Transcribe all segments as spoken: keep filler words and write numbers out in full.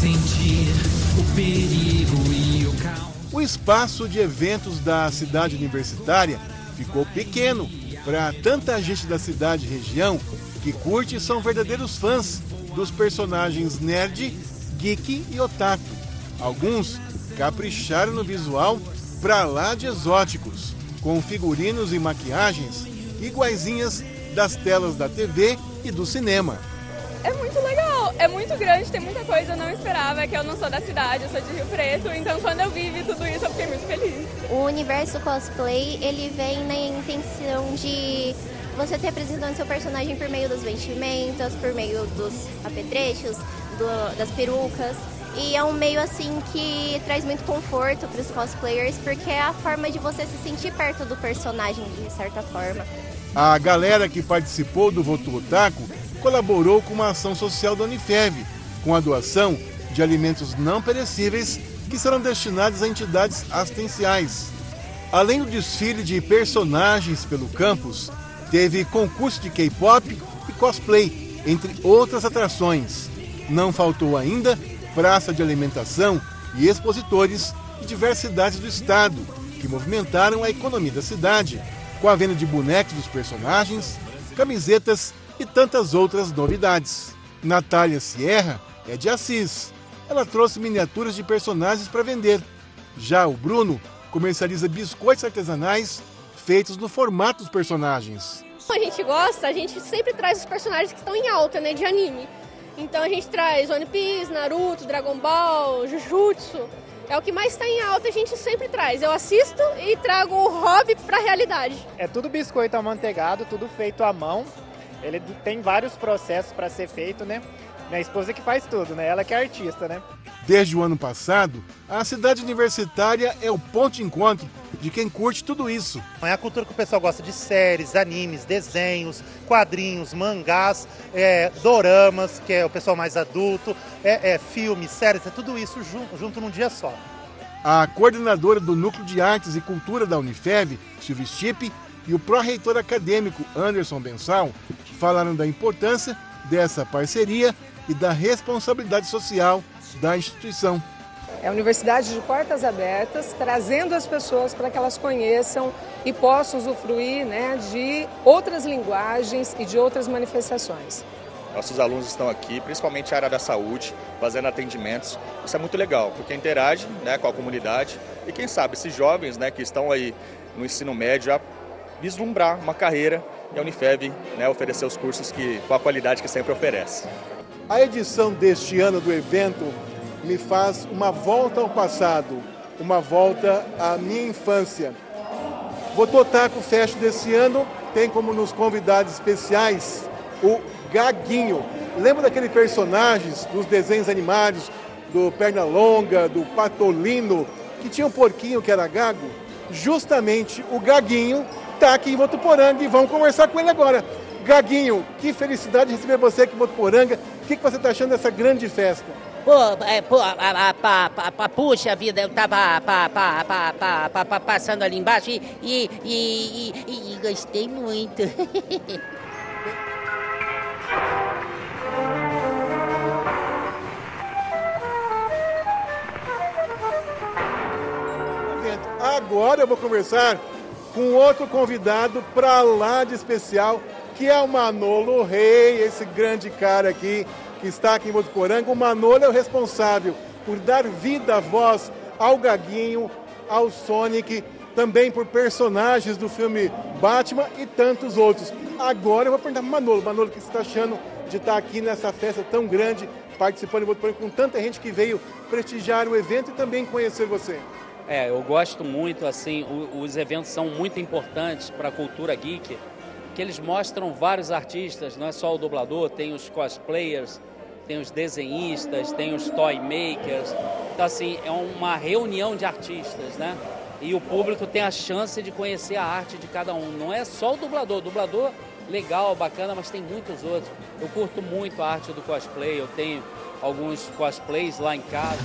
sentir o perigo e o caos. O espaço de eventos da cidade universitária ficou pequeno para tanta gente da cidade e região que curte e são verdadeiros fãs dos personagens nerd, geek e otaku. Alguns capricharam no visual pra lá de exóticos, com figurinos e maquiagens iguaizinhas das telas da T V e do cinema. É muito legal, é muito grande, tem muita coisa, eu não esperava, que eu não sou da cidade, eu sou de Rio Preto, então quando eu vi tudo isso eu fiquei muito feliz. O universo cosplay, ele vem na intenção de você estar representando seu personagem por meio das vestimentas, por meio dos apetrechos, do, das perucas. E é um meio assim que traz muito conforto para os cosplayers, porque é a forma de você se sentir perto do personagem de certa forma. A galera que participou do Voto Otaku colaborou com uma ação social da Unifev, com a doação de alimentos não perecíveis que serão destinados a entidades assistenciais. Além do desfile de personagens pelo campus, teve concurso de K-pop e cosplay, entre outras atrações. Não faltou ainda praça de alimentação e expositores de diversas cidades do estado, que movimentaram a economia da cidade, com a venda de bonecos dos personagens, camisetas e tantas outras novidades. Natália Sierra é de Assis. Ela trouxe miniaturas de personagens para vender. Já o Bruno comercializa biscoitos artesanais feitos no formato dos personagens. A gente gosta, a gente sempre traz os personagens que estão em alta, né, de anime. Então a gente traz One Piece, Naruto, Dragon Ball, Jujutsu. É o que mais está em alta, a gente sempre traz. Eu assisto e trago o hobby para a realidade. É tudo biscoito amanteigado, tudo feito à mão. Ele tem vários processos para ser feito, né? Minha esposa que faz tudo, né? Ela que é artista, né? Desde o ano passado, a cidade universitária é o ponto de encontro de quem curte tudo isso. É a cultura que o pessoal gosta de séries, animes, desenhos, quadrinhos, mangás, é, doramas, que é o pessoal mais adulto, é, é, filmes, séries, é tudo isso junto, junto num dia só. A coordenadora do Núcleo de Artes e Cultura da Unifev, Silvia Stipe, e o pró-reitor acadêmico Anderson Bensal falaram da importância dessa parceria e da responsabilidade social da instituição. É a universidade de portas abertas, trazendo as pessoas para que elas conheçam e possam usufruir, né, de outras linguagens e de outras manifestações. Nossos alunos estão aqui, principalmente a área da saúde, fazendo atendimentos. Isso é muito legal, porque interage, né, com a comunidade e quem sabe esses jovens, né, que estão aí no ensino médio a vislumbrar uma carreira e a Unifev, né, oferecer os cursos que, com a qualidade que sempre oferece. A edição deste ano do evento me faz uma volta ao passado, uma volta à minha infância. Voto Otaku Fest desse ano tem como nos convidados especiais o Gaguinho. Lembra daqueles personagens dos desenhos animados, do Pernalonga, do Patolino, que tinha um porquinho que era gago? Justamente o Gaguinho está aqui em Votuporanga e vamos conversar com ele agora. Gaguinho, que felicidade receber você aqui em Votuporanga. O que, que você está achando dessa grande festa? Pô, é, pô, a, a, a, a, puxa vida, eu tava pa, pa, pa, pa, pa, pa, passando ali embaixo e, e, e, e, e gostei muito. Agora eu vou conversar com outro convidado para lá de especial, que é o Manolo Rey, esse grande cara aqui, que está aqui em Votuporanga. O Manolo é o responsável por dar vida, voz ao Gaguinho, ao Sonic, também por personagens do filme Batman e tantos outros. Agora eu vou perguntar para o Manolo. Manolo, o que você está achando de estar aqui nessa festa tão grande, participando de Votuporanga, com tanta gente que veio prestigiar o evento e também conhecer você? É, eu gosto muito, assim, os eventos são muito importantes para a cultura geek, que eles mostram vários artistas, não é só o dublador, tem os cosplayers, tem os desenhistas, tem os toy makers. Então, assim, é uma reunião de artistas, né? E o público tem a chance de conhecer a arte de cada um. Não é só o dublador, o dublador legal, bacana, mas tem muitos outros. Eu curto muito a arte do cosplay, eu tenho alguns cosplays lá em casa.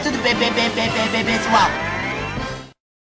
tudo bem, bem, bem, bem, bem, bem, pessoal?